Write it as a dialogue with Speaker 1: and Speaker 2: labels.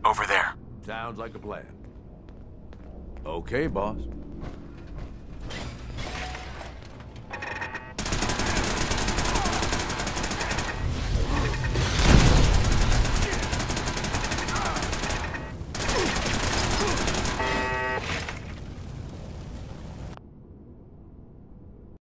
Speaker 1: Over there.
Speaker 2: Sounds like a plan. Okay, boss.